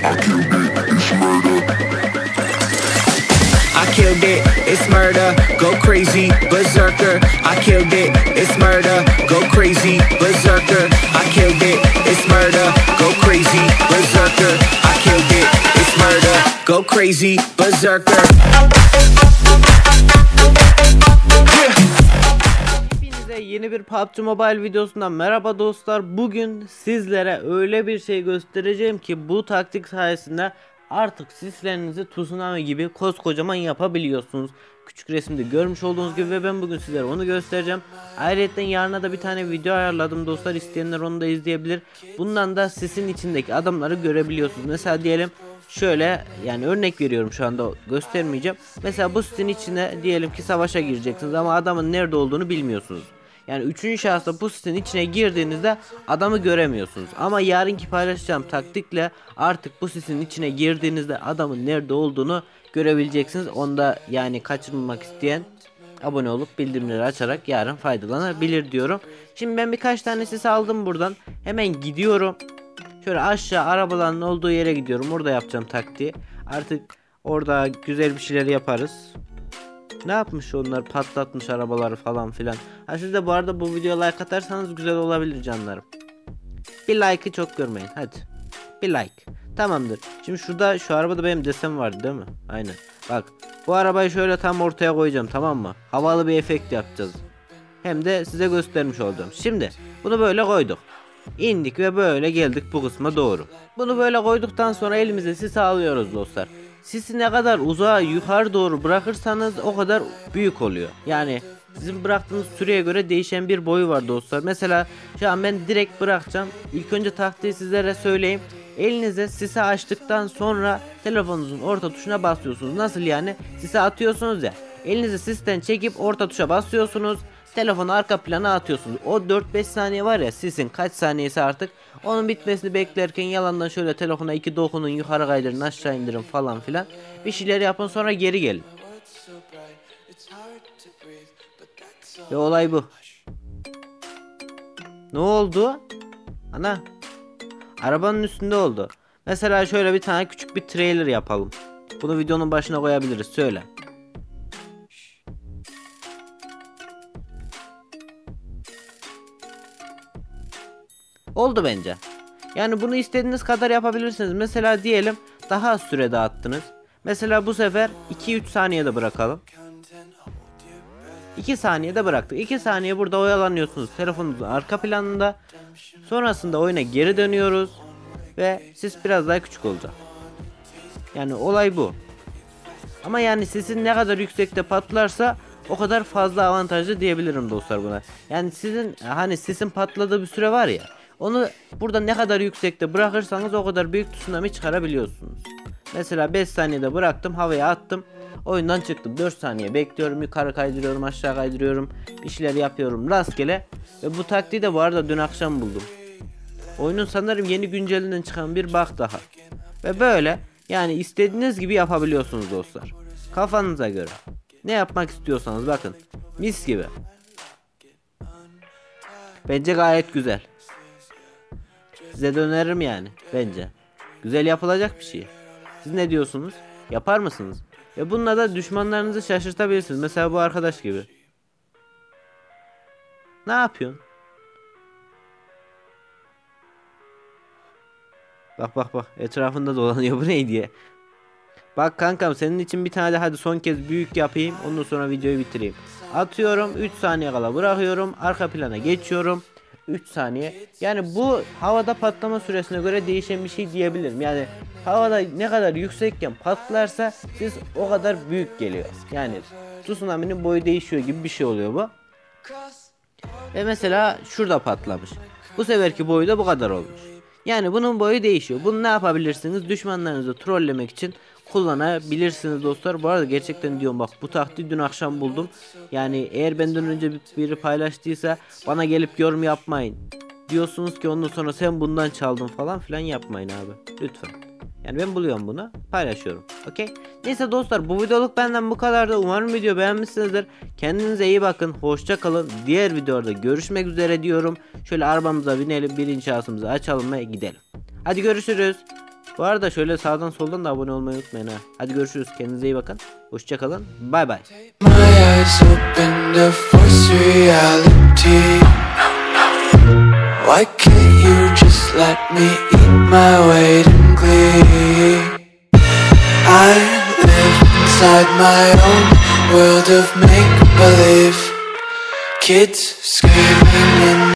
I killed it, it's murder, go crazy, berserker. I killed it, it's murder, go crazy, berserker. I killed it, it's murder, go crazy, berserker. I killed it, it's murder, go crazy, berserker. Hepinize yeni bir PUBG Mobile videosundan merhaba dostlar. Bugün sizlere öyle bir şey göstereceğim ki bu taktik sayesinde artık sislerinizi tsunami gibi koskocaman yapabiliyorsunuz. Küçük resimde görmüş olduğunuz gibi ve ben bugün sizlere onu göstereceğim. Ayrıca yarına da bir tane video ayarladım dostlar. İsteyenler onu da izleyebilir. Bundan da sisin içindeki adamları görebiliyorsunuz. Mesela diyelim şöyle, yani örnek veriyorum, şu anda göstermeyeceğim. Mesela bu sisin içine diyelim ki savaşa gireceksiniz ama adamın nerede olduğunu bilmiyorsunuz. Yani üçüncü şahısta bu sisin içine girdiğinizde adamı göremiyorsunuz. Ama yarınki paylaşacağım taktikle artık bu sisin içine girdiğinizde adamın nerede olduğunu görebileceksiniz. Onda yani kaçırmamak isteyen abone olup bildirimleri açarak yarın faydalanabilir diyorum. Şimdi ben birkaç tane sis aldım buradan. Hemen gidiyorum. Şöyle aşağı arabaların olduğu yere gidiyorum. Orada yapacağım taktiği. Artık orada güzel bir şeyler yaparız. Ne yapmış onlar? Patlatmış arabaları falan filan. Ha, siz de bu arada bu videoya like atarsanız güzel olabilir canlarım. Bir like'ı çok görmeyin. Hadi. Bir like. Tamamdır. Şimdi şurada şu arabada benim desem vardı değil mi? Aynen. Bak. Bu arabayı şöyle tam ortaya koyacağım, tamam mı? Havalı bir efekt yapacağız. Hem de size göstermiş olacağım. Şimdi bunu böyle koyduk. İndik ve böyle geldik bu kısma doğru. Bunu böyle koyduktan sonra elimize sis alıyoruz dostlar. Sisi ne kadar uzağa yukarı doğru bırakırsanız o kadar büyük oluyor. Yani sizin bıraktığınız süreye göre değişen bir boyu var dostlar. Mesela şu an ben direkt bırakacağım. İlk önce taktiği sizlere söyleyeyim. Elinize sisi açtıktan sonra telefonunuzun orta tuşuna basıyorsunuz. Nasıl yani? Sisi atıyorsunuz ya. Elinizi sisten çekip orta tuşa basıyorsunuz. Telefonu arka plana atıyorsunuz. O 4-5 saniye var ya, sisin kaç saniyesi artık. Onun bitmesini beklerken yalandan şöyle telefona 2 dokunun, yukarı kaydırın, aşağı indirin falan filan. Bir şeyler yapın, sonra geri gelin. Ve olay bu. Ne oldu? Ana. Arabanın üstünde oldu. Mesela şöyle bir tane küçük bir trailer yapalım. Bunu videonun başına koyabiliriz. Söyle. Oldu bence. Yani bunu istediğiniz kadar yapabilirsiniz. Mesela diyelim daha az sürede attınız. Mesela bu sefer 2-3 saniyede bırakalım. 2 saniyede bıraktık. 2 saniye burada oyalanıyorsunuz telefonunuzun arka planında. Sonrasında oyuna geri dönüyoruz. Ve sis biraz daha küçük olacak. Yani olay bu. Ama yani sisin ne kadar yüksekte patlarsa o kadar fazla avantajlı diyebilirim dostlar buna. Yani sizin hani sisin patladığı bir süre var ya. Onu burada ne kadar yüksekte bırakırsanız o kadar büyük tsunami çıkarabiliyorsunuz. Mesela 5 saniyede bıraktım, havaya attım, oyundan çıktım. 4 saniye bekliyorum, yukarı kaydırıyorum, aşağı kaydırıyorum, bir şeyler yapıyorum rastgele. Ve bu taktiği de bu arada dün akşam buldum. Oyunun sanırım yeni güncelinden çıkan bir bug daha. Ve böyle yani istediğiniz gibi yapabiliyorsunuz dostlar. Kafanıza göre. Ne yapmak istiyorsanız bakın. Mis gibi. Bence gayet güzel. Size de öneririm yani bence. Güzel yapılacak bir şey. Siz ne diyorsunuz? Yapar mısınız? Ve bununla da düşmanlarınızı şaşırtabilirsiniz. Mesela bu arkadaş gibi. Ne yapıyorsun? Bak bak bak, etrafında dolanıyor, bu ne diye. Bak kankam, senin için bir tane de hadi son kez büyük yapayım, ondan sonra videoyu bitireyim. Atıyorum, 3 saniye kala bırakıyorum, arka plana geçiyorum. 3 saniye. Yani bu havada patlama süresine göre değişen bir şey diyebilirim. Yani havada ne kadar yüksekken patlarsa siz o kadar büyük geliyor. Yani tsunami'nin boyu değişiyor gibi bir şey oluyor bu. Ve mesela şurada patlamış. Bu seferki boyu da bu kadar olmuş. Yani bunun boyu değişiyor. Bunu ne yapabilirsiniz? Düşmanlarınızı trollemek için kullanabilirsiniz dostlar. Bu arada gerçekten diyorum, bak bu taktiği dün akşam buldum. Yani eğer benden önce biri paylaştıysa bana gelip yorum yapmayın. Diyorsunuz ki ondan sonra sen bundan çaldın falan filan, yapmayın abi. Lütfen. Yani ben buluyorum bunu, paylaşıyorum. Okey. Neyse dostlar, bu videoluk benden bu kadardı. Umarım video beğenmişsinizdir. Kendinize iyi bakın. Hoşça kalın. Diğer videoda görüşmek üzere diyorum. Şöyle arabamıza binelim, birinci şahsımızı açalım ve gidelim. Hadi görüşürüz. Bu arada şöyle sağdan soldan da abone olmayı unutmayın ha. Hadi görüşürüz. Kendinize iyi bakın. Hoşçakalın. Bay bay. My eyes open to force reality. Why can't you just let me eat my weight in glee? I live inside my own world of make-believe. Kids screaming in